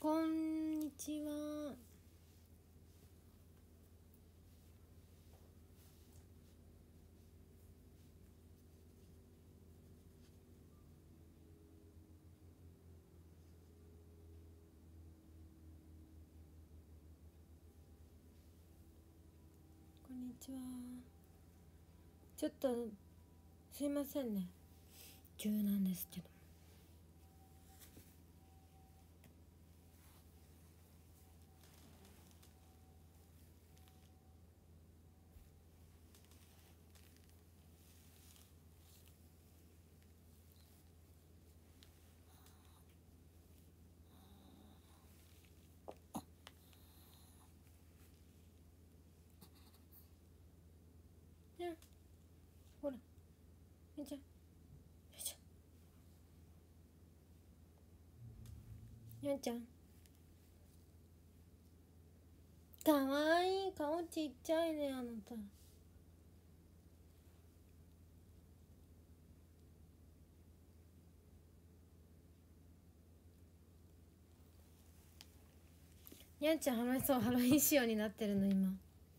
こんにちは。こんにちは。ちょっとすいませんね、急なんですけど。ね、ほら、みーちゃん、よいしょ。にゃんちゃん、かわいい、顔ちっちゃいね、あなた。にゃんちゃん楽しそう、ハロウィン仕様になってるの今。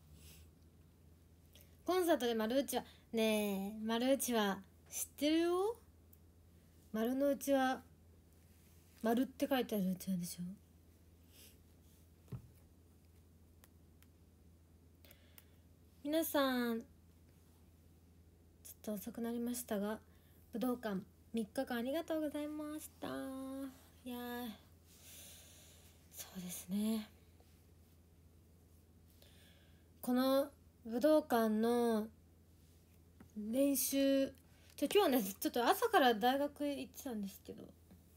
コンサートで丸うちわ、ねえ、丸うちわ知ってるよ。丸のうちわ、丸って書いてあるうちわでしょ。皆さん、ちょっと遅くなりましたが、武道館3日間ありがとうございました。いやー、そうですね、この武道館の練習、今日ね、ちょっと朝から大学行ってたんですけど、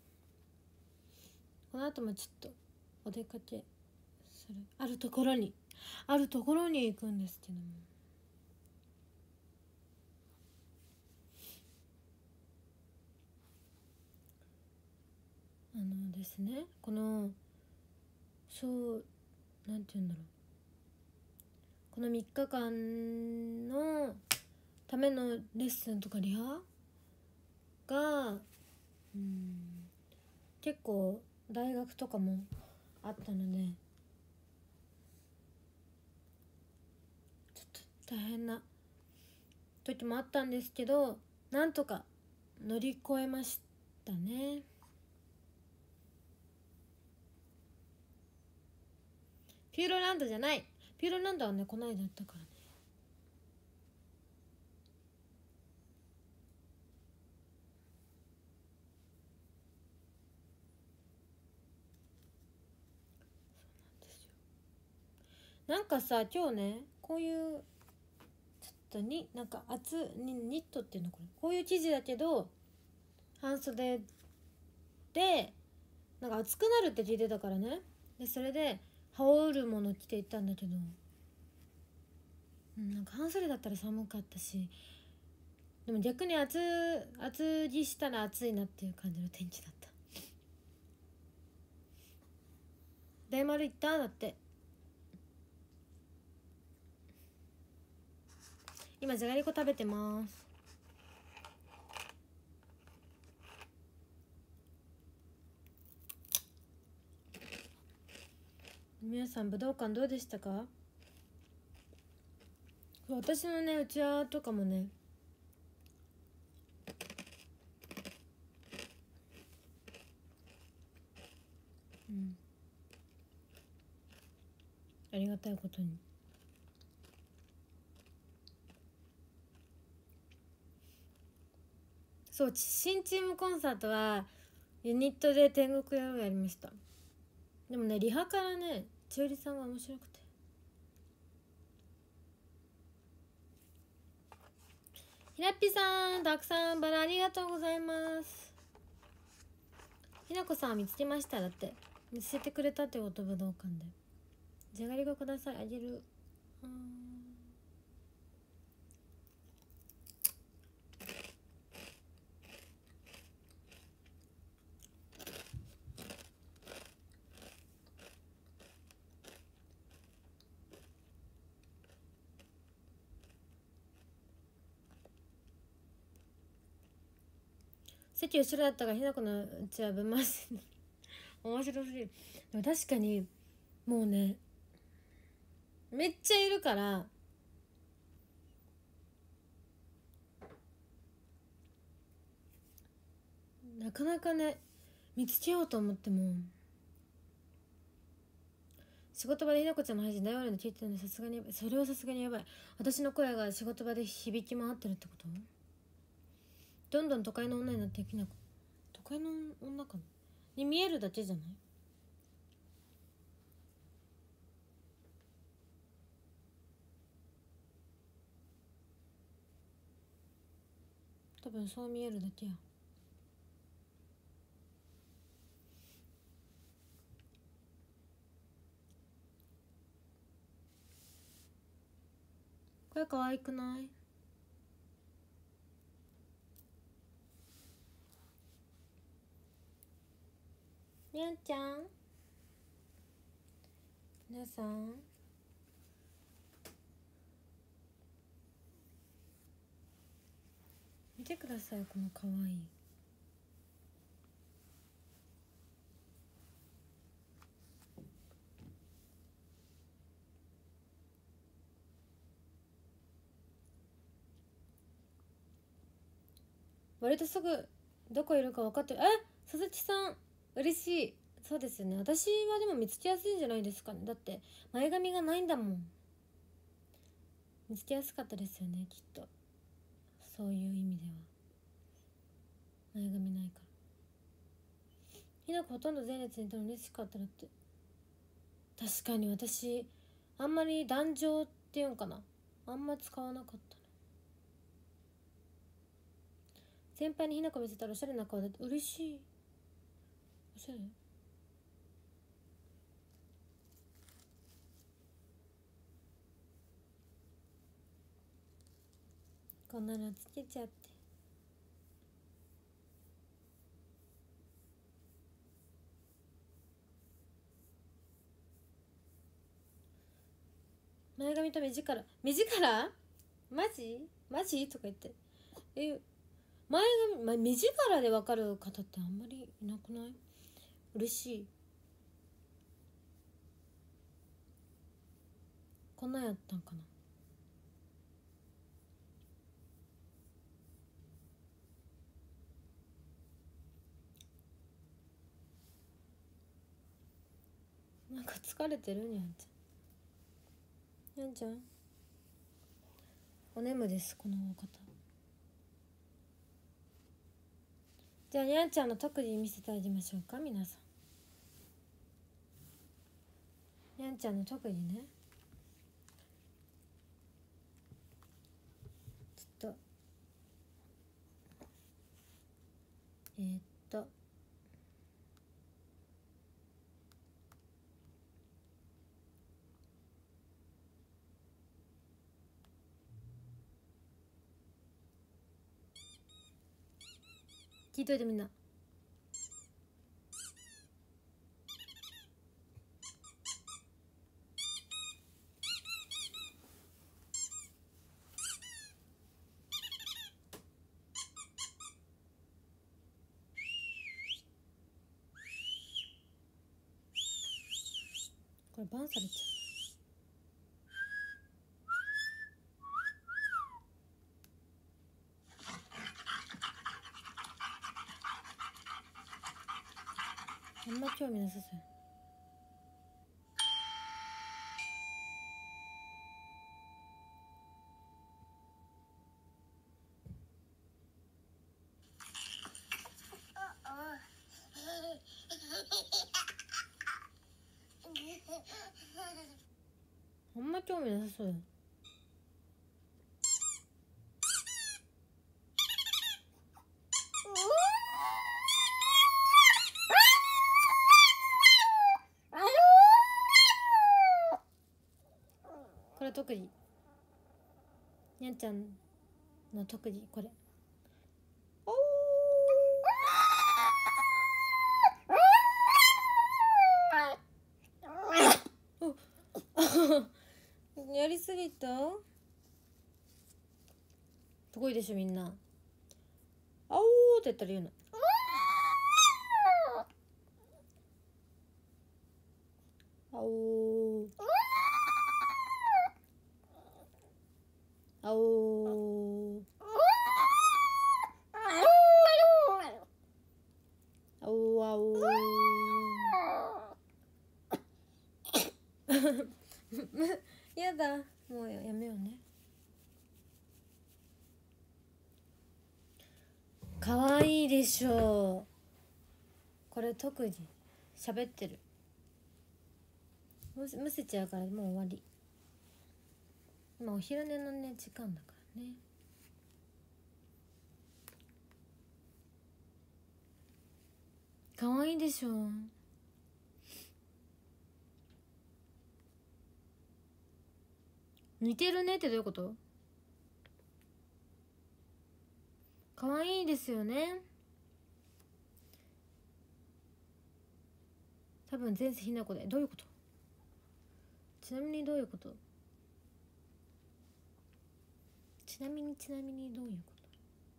この後もちょっとお出かけする、あるところに行くんですけども、ですね、このそう、なんて言うんだろう、この3日間のためのレッスンとかリハが結構大学とかもあったので、ちょっと大変な時もあったんですけど、なんとか乗り越えましたね。ピューロランドじゃない、ピューロランドはね、こないだやったからね。なんかさ、今日ね、こういうちょっとになんかニットっていうの、こういう生地だけど半袖で、なんか暑くなるって聞いてたからね。でそれで羽織るもの着て行ったんだけど、なんか半袖だったら寒かったし、でも逆に厚着したら暑いなっていう感じの天気だった。大丸行った？だって今じゃがりこ食べてます。皆さん武道館どうでしたか？私のね、うちわとかもね、ありがたいことにそう、新チームコンサートはユニットで天国野郎やりました。でもね、リハからね、千織さんが面白くて、ひなっぴさん、たくさんバラありがとうございます。ひなこさん見つけました。だって見せてくれたってこと、武道館で。じゃがりこください、あげる。席後ろだったからひなこのうちはぶん回して面白すぎる。でも確かにもうねめっちゃいるからなかなかね見つけようと思っても。仕事場でひなこちゃんの配信大音量で聞いてたのでさすがにやばい。それはさすがにやばい。私の声が仕事場で響き回ってるってこと？どんどん都会の女になっていきなこ。都会の女かなに見えるだけじゃない？多分そう見えるだけや。これ可愛くない？にゃんちゃん、皆さん見てください、この可愛い。割とすぐどこいるか分かってる。鈴木さん嬉しい。そうですよね。私はでも見つけやすいんじゃないですかね。だって前髪がないんだもん。見つけやすかったですよね、きっと。そういう意味では前髪ないから。ひなこほとんど前列にいたの嬉しかったらって。確かに私あんまり壇上っていうんかな、あんま使わなかったな。先輩にひなこ見せたらおしゃれな顔だって。嬉しい。おしゃれ。こんなのつけちゃって。前髪と目力マジとか言って。前髪、目力で分かる方ってあんまりいなくない？嬉しい。こんなんやったんかな。なんか疲れてる？にゃんちゃん、にゃんちゃんお眠です、このお方。じゃあにゃんちゃんの特技見せてあげましょうか、皆さん。にゃんちゃんの特技ね、ちょっとえー、っと聞いといてみんな。これバンされちゃう。あんま興味なさそう。あんま興味なさそうよ。これ特技、にゃんちゃんの特技これ。やりすぎた？すごいでしょみんな。あおーって言ったら言うの。 おーあおーあおーあおーやだ、もうやめようね。かわいいでしょう。これ特に喋ってる。むせちゃうからもう終わり。今お昼寝のね時間だからね。かわいいでしょう。似てるねってどういうこと？かわいいですよね。多分前世ひなこで。どういうこと？ちなみにどういうこと？ちなみにどういうこと？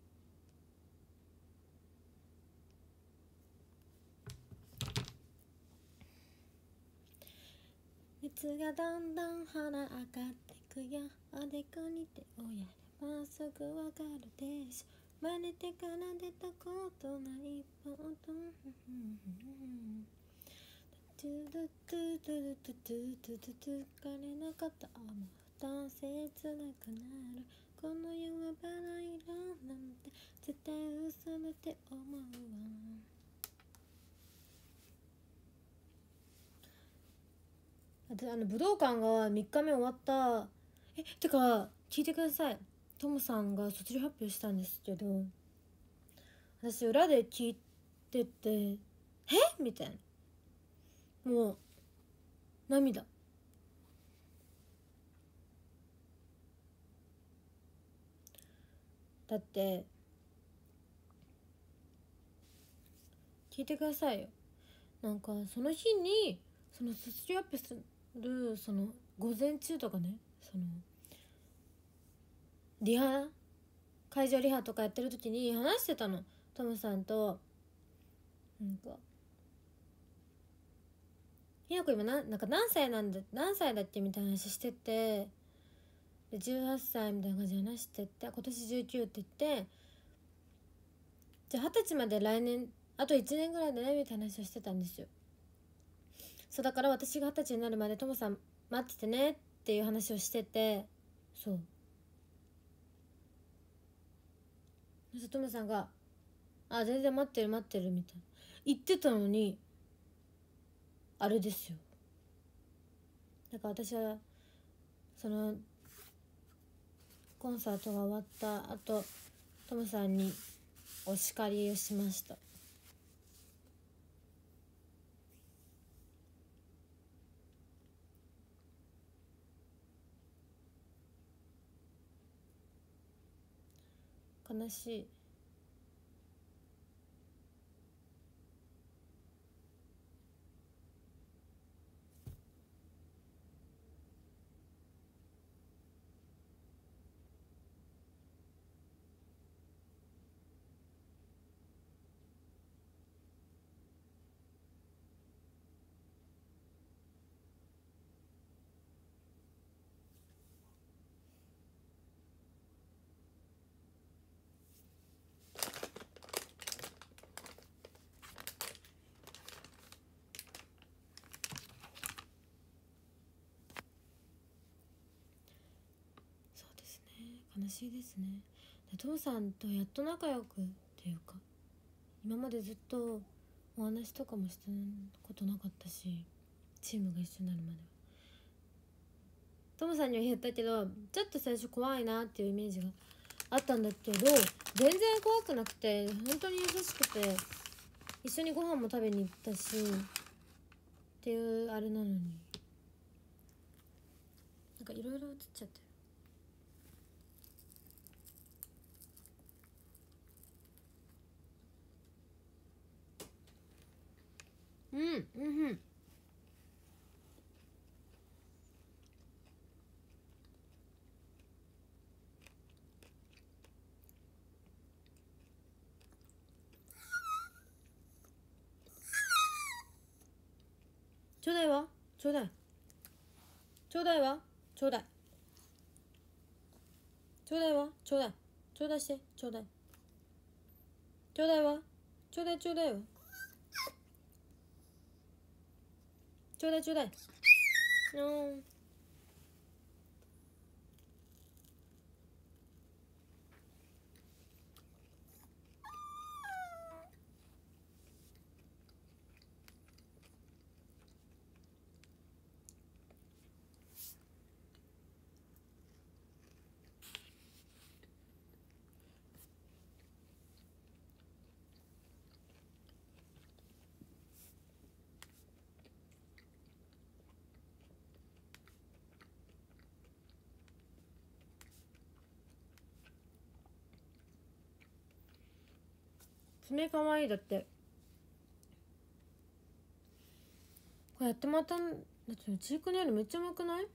熱がだんだん鼻上がってくよ。おでこに手をやればすぐわかるでしょ。生まれてから出たことないポートトゥドゥトゥトゥトゥトゥトゥトゥトゥ枯れなかったもっと切なくなる。この世はバラ色なんて絶対嘘だって思うわ。武道館が3日目終わった。てか聞いてください。トムさんが卒業発表したんですけど、私裏で聞いててみたいな、もう涙。だって聞いてくださいよ。なんかその日にその卒業発表するその午前中とかね、そのリハ会場リハとかやってる時に話してたの、トムさんと。なんかひなこ今なんか何歳だっけみたいな話してて、で18歳みたいな感じで話してて、今年19って言って、じゃあ20歳まで来年あと1年ぐらいだねみたいな話をしてたんですよ。そうだから私が20歳になるまでトモさん待っててねっていう話をしてて、そうそしてトモさんが「あ全然待ってる待ってる」みたいな言ってたのに、あれですよ。だから私はそのコンサートが終わった後、トムさんにお叱りをしました。悲しい。そうですね、悲しいですね。トムさんとやっと仲良くっていうか、今までずっとお話とかもしたことなかったし、チームが一緒になるまでは。トムさんには言ったけどちょっと最初怖いなっていうイメージがあったんだけど、全然怖くなくて本当に優しくて、一緒にご飯も食べに行ったしっていうあれなのに、なんかいろいろ映っちゃってる。うんちょうだいわ。 ちょうだいちょうだいわちょうだいちょうだいわちょうだいちょうだいしてちょうだいちょうだいわちょうだいちょうだいわちょうだいちょうだい爪かわいい。だってこれやってもらったんだってチークのよりめっちゃうまくない？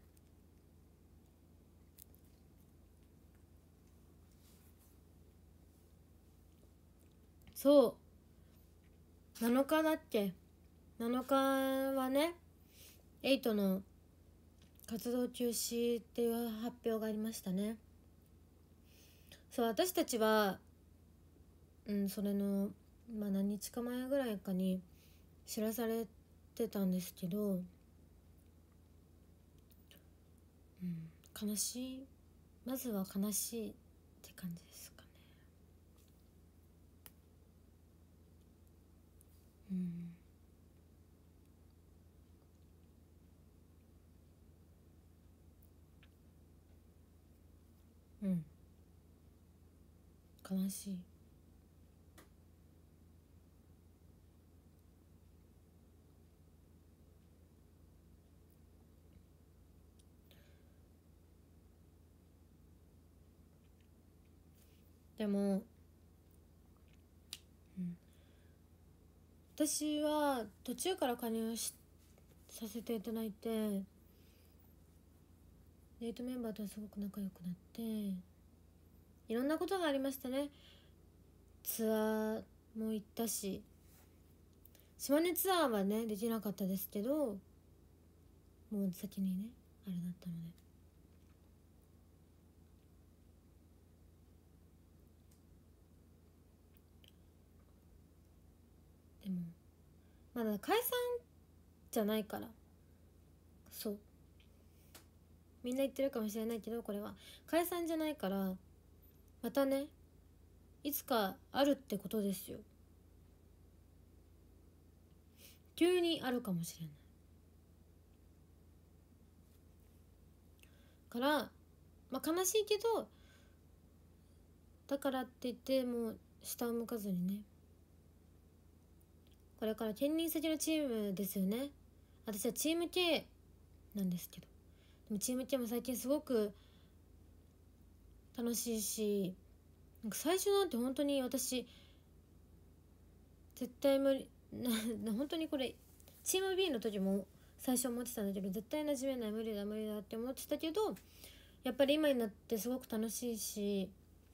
そう7日だっけ。7日はねエイトの活動休止っていう発表がありましたね。そう私たちはそれの何日か前ぐらいかに知らされてたんですけど、悲しい。まずは悲しいって感じですかね。悲しい。でも、私は途中から加入させていただいてデートメンバーとはすごく仲良くなっていろんなことがありましたね。ツアーも行ったし島根ツアーはねできなかったですけどもう先にねあれだったので。でもまだ解散じゃないから。そうみんな言ってるかもしれないけどこれは解散じゃないからまたねいつかあるってことですよ。急にあるかもしれないから、悲しいけどだからって言ってもう下を向かずにねこれから兼任先のチームですよね。私はチーム系なんですけどでもチーム系も最近すごく楽しいし最初なんて本当に私絶対無理本当にこれチーム B の時も最初思ってたんだけど絶対馴染めない無理だ無理だって思ってたけどやっぱり今になってすごく楽しいし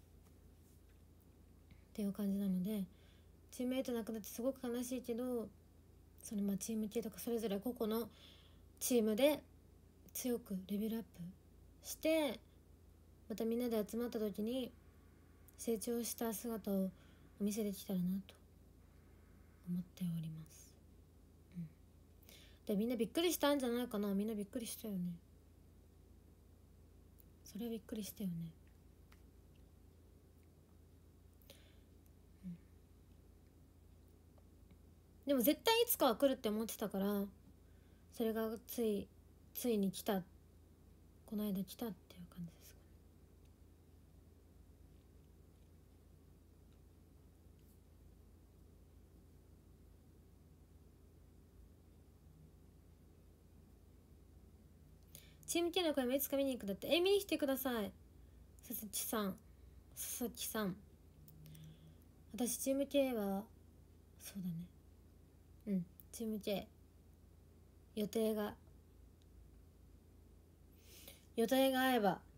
っていう感じなのでチームメイトなくなってすごく悲しいけどそのチーム系とかそれぞれ個々のチームで強くレベルアップしてまたみんなで集まった時に成長した姿をお見せできたらなと思っております、でみんなびっくりしたんじゃないかな。みんなびっくりしたよね。それはびっくりしたよね。でも絶対いつかは来るって思ってたからそれがついに来た。この間来たっていう感じですかね。チーム系の声もいつか見に行くだって。見に来てください。佐々木さん。私チーム系はそうだね。チーム系予定が合えば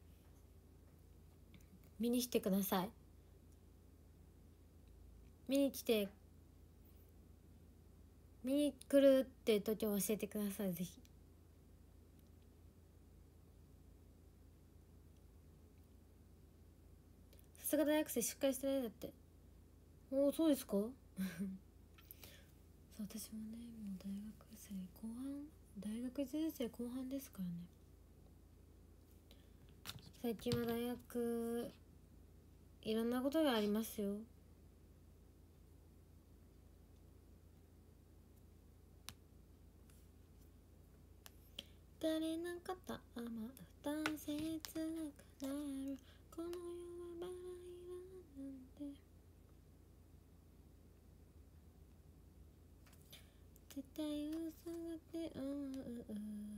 見に来てください。見に来るって時を教えてください。ぜひすが大学生しっかりしてないだって。おお、そうですかそう、私もね、もう大学生後半、大学1年生後半ですからね。最近は大学いろんなことがありますよ。誰なんかと甘った切なくなるこの世はバラ色なんて絶対嘘だっていつだってみんなで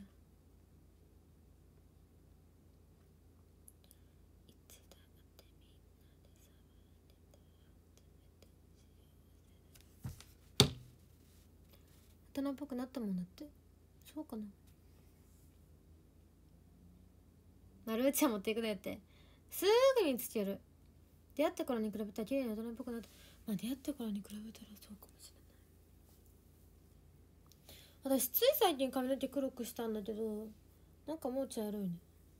大人っぽくなったもんだって。そうかな。丸内は持っていくだよって。すぐにつける。出会った頃に比べたら綺麗な大人っぽくなった。まあ出会った頃に比べたらそうかもしれない。私つい最近髪の毛黒くしたんだけど、なんかもう茶色いね。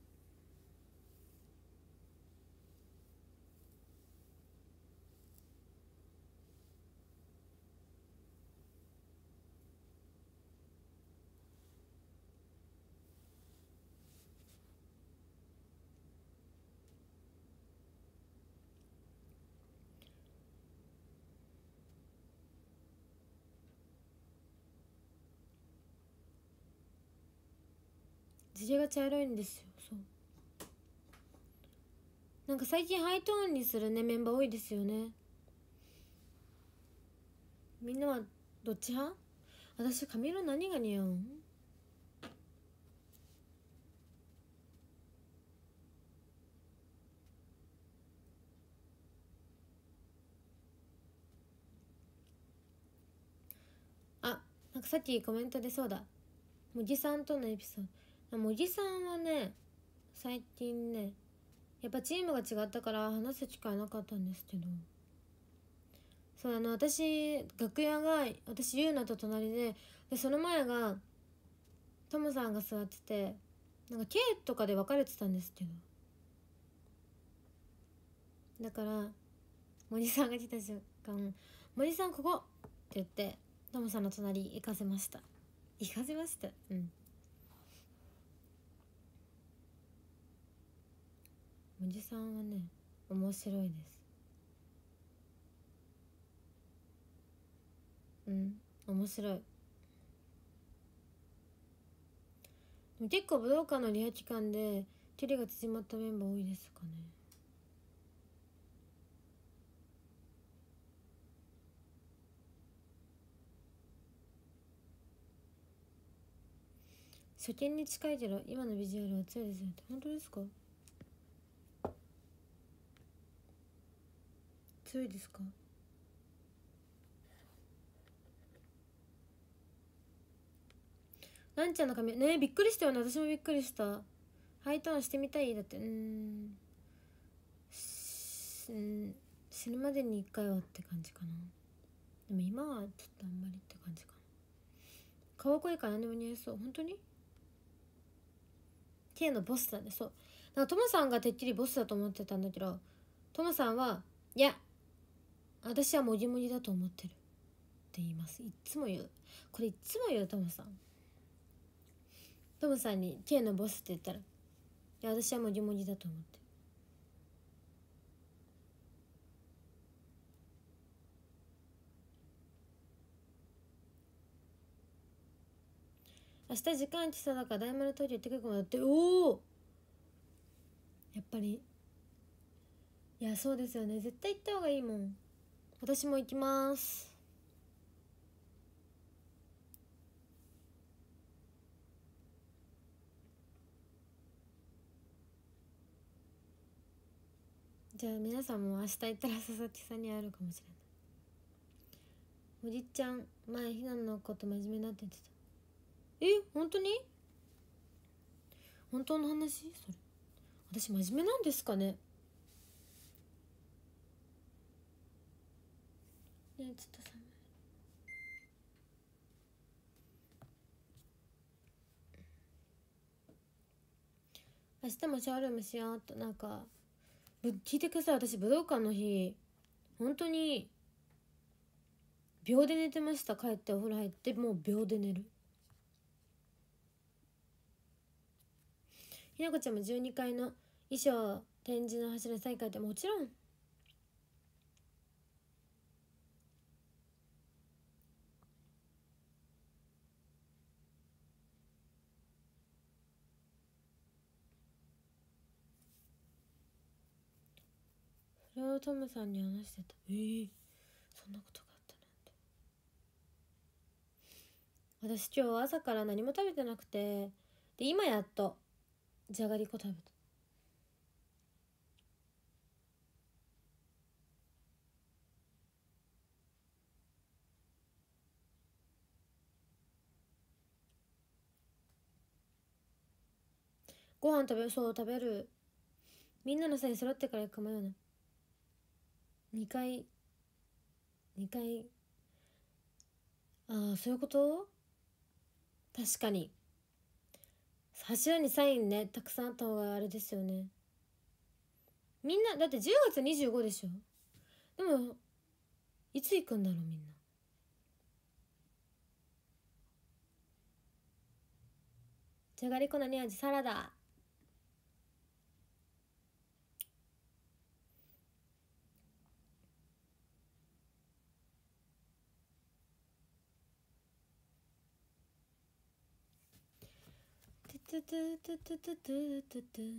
地毛が茶色いんですよ。そう、なんか最近ハイトーンにするねメンバー多いですよね。みんなはどっち派？私髪色何が似合うん？あ、なんかさっきコメントでそうだ、茂木さんとのエピソード。茂木さんはね、最近ね、やっぱチームが違ったから話す機会なかったんですけど、そう、私楽屋が私ゆうなと隣でその前がトムさんが座ってて、なんか K とかで分かれてたんですけど、だから森さんが来た瞬間「森さんここ!」って言ってトムさんの隣行かせました。うん。森さんはね面白いです。うん、面白い。でも結構武道館のリハ期間で距離が縮まったメンバー多いですかね。初見に近いけど今のビジュアルは強いですよって。本当ですか？強いですか？ランちゃんの髪ね、びっくりしたよね。私もびっくりした。ハイトーンしてみたいだって。死ぬまでに1回はって感じかな。でも今はちょっとあんまりって感じかな。顔濃いから何でも似合いそう。本当に K のボスだね。そう、なんかトモさんがてっきりボスだと思ってたんだけど、トモさんはいや私はモジモジだと思ってるって言います。いっつも言う。これいっつも言う。トモさんに K のボスって言ったら、いや私はモジモジだと思ってる。明日時間地さだから大丸東京行ってくるかもだって。おお、やっぱり。いやそうですよね、絶対行った方がいいもん。私も行きます。じゃあ皆さんも明日行ったら佐々木さんに会えるかもしれない。おじっちゃん前ひなのこと真面目だって言ってた。本当に？本当の話それ？私真面目なんですかね。ちょっと寒い。明日もシャワールームしようっと。なんか聞いてください。私武道館の日本当に秒で寝てました。帰ってお風呂入ってもう秒で寝る。ひなこちゃんも12階の衣装展示の柱再開ってもちろん。それをトムさんに話してた。そんなことがあったなんて。私今日朝から何も食べてなくて、で今やっとじゃがりこ食べた。ご飯食べる。みんなのさえ揃ってから行くかもよな。2回ああそういうこと。確かに柱にサインねたくさんあった方があれですよね。みんなだって10月25でしょ。でもいつ行くんだろうみんな。じゃがりこ何味？サラダ。トゥトゥトゥトゥトゥトゥトゥトゥ。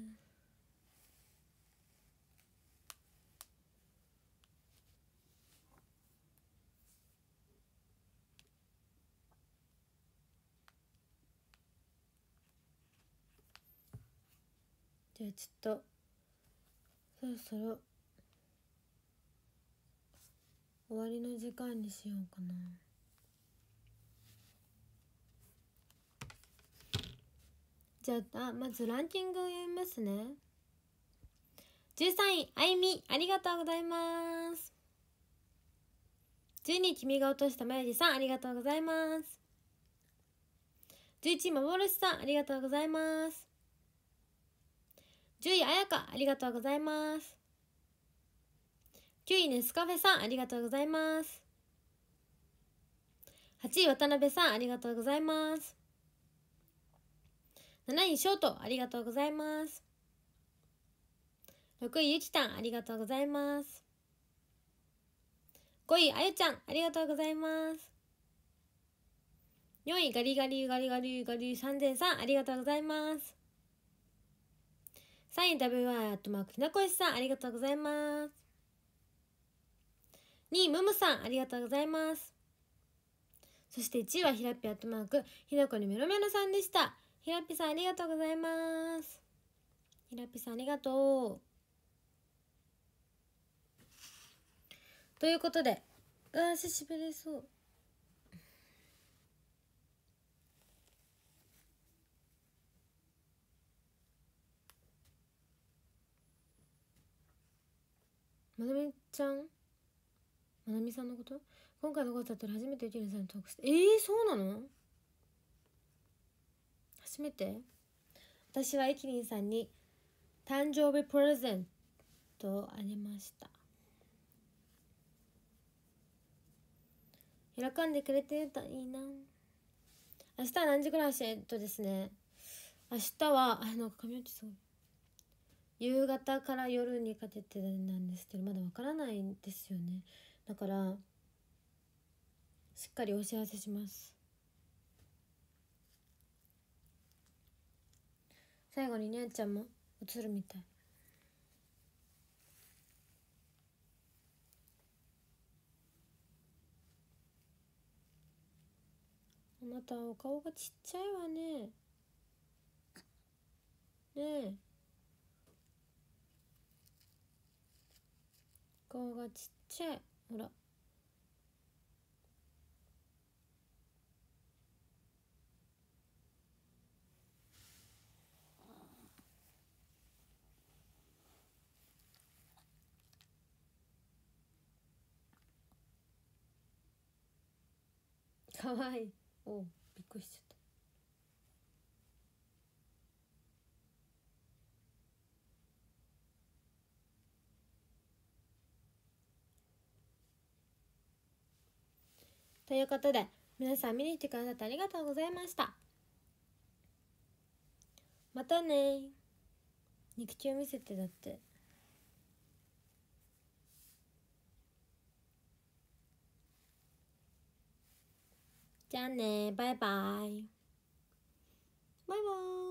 じゃあちょっとそろそろ終わりの時間にしようかな。じゃあまずランキングを読みますね。13位あいみ、ありがとうございます。12位君が落としたまゆじさん、ありがとうございます。11位まぼろしさん、ありがとうございます。10位あやか、ありがとうございます。9位ネスカフェさん、ありがとうございます。8位渡辺さん、ありがとうございます。7位ショート、ありがとうございます。6位ゆきたん、ありがとうございます。5位あゆちゃん、ありがとうございます。4位ガリガリガリガリガリ3000さん、ありがとうございます。3位 WY アットマークひなこしさん、ありがとうございます。2位ムムさん、ありがとうございます。そして1位はひらっぴアットマークひなこにメロメロさんでした。ひらっぴさん、ありがとうございます。ひらっぴさん、ありがとう。ということで、足しびれそう。まなみちゃん、まなみさんのこと、今回のことだったら初めてゆきりんさんにトークして、そうなの？初めて？私はゆきりんさんに誕生日プレゼントをあげました。喜んでくれてるといいな。明日は何時ぐらいですね、明日はなんか髪の毛すごい夕方から夜にかけてなんですけど、まだわからないんですよね。だからしっかりお知らせします。最後にねあちゃんも映るみたい。あなたお顔がちっちゃいわね。ねえ、顔がちっちゃい。ほらかわいい。おう、びっくりしちゃった。 ということで、皆さん見に来てくださってありがとうございました。またね。肉球見せて。だって。じゃあね、バイバイ。バイバイ。